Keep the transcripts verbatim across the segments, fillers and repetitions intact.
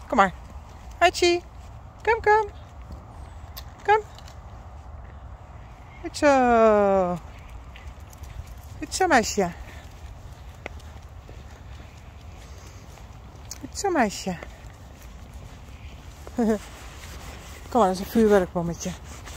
Kom maar. Haitje. Kom, kom. Kom. Goed zo. Goed zo, meisje. Goed zo, meisje. Kom maar, dat is een vuurwerkbommetje.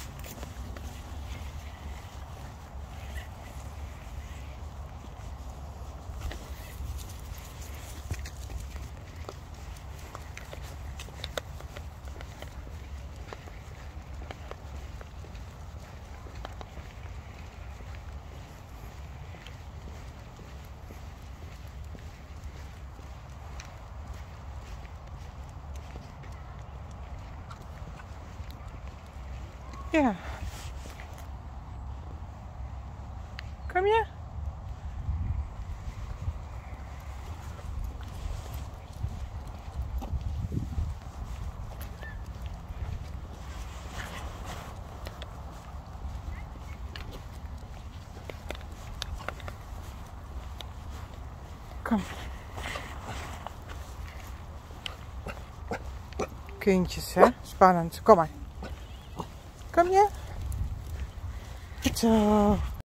Ja. Kom je? Kom. Kindjes, hè? Spannend. Kom maar. Kom je? Goed zo.